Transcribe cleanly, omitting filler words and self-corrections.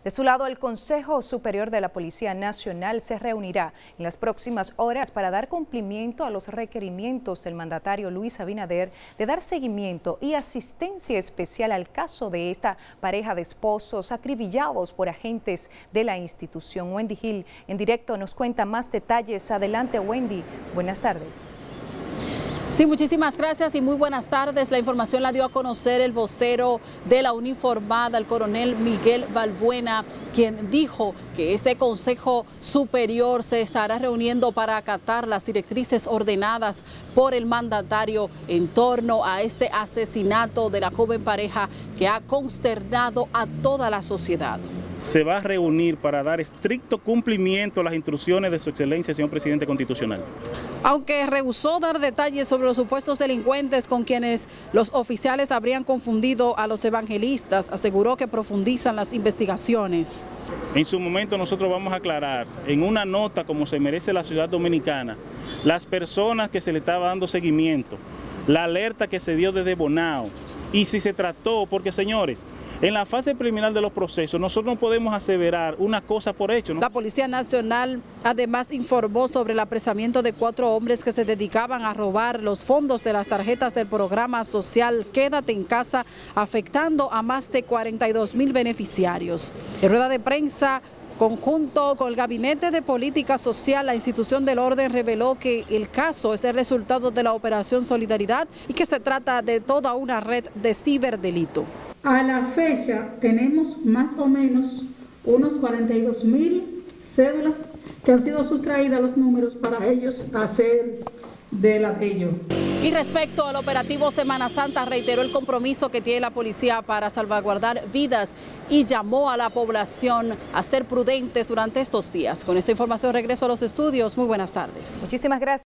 De su lado, el Consejo Superior de la Policía Nacional se reunirá en las próximas horas para dar cumplimiento a los requerimientos del mandatario Luis Abinader de dar seguimiento y asistencia especial al caso de esta pareja de esposos acribillados por agentes de la institución. Wendy Gil en directo nos cuenta más detalles. Adelante, Wendy. Buenas tardes. Sí, muchísimas gracias y muy buenas tardes. La información la dio a conocer el vocero de la uniformada, el coronel Miguel Balbuena, quien dijo que este Consejo Superior se estará reuniendo para acatar las directrices ordenadas por el mandatario en torno a este asesinato de la joven pareja que ha consternado a toda la sociedad. Se va a reunir para dar estricto cumplimiento a las instrucciones de su excelencia, señor presidente constitucional. Aunque rehusó dar detalles sobre los supuestos delincuentes con quienes los oficiales habrían confundido a los evangelistas, aseguró que profundizan las investigaciones. En su momento nosotros vamos a aclarar en una nota, como se merece la ciudad dominicana, las personas que se le estaba dando seguimiento, la alerta que se dio desde Bonao y si se trató, porque señores, en la fase preliminar de los procesos nosotros no podemos aseverar una cosa por hecho, ¿no? La Policía Nacional además informó sobre el apresamiento de 4 hombres que se dedicaban a robar los fondos de las tarjetas del programa social Quédate en Casa, afectando a más de 42,000 beneficiarios. En rueda de prensa conjunto con el Gabinete de Política Social, la institución del orden reveló que el caso es el resultado de la Operación Solidaridad y que se trata de toda una red de ciberdelito. A la fecha tenemos más o menos unos 42,000 cédulas que han sido sustraídas a los números para ellos hacer de ello. Y respecto al operativo Semana Santa, reiteró el compromiso que tiene la policía para salvaguardar vidas y llamó a la población a ser prudentes durante estos días. Con esta información regreso a los estudios. Muy buenas tardes. Muchísimas gracias.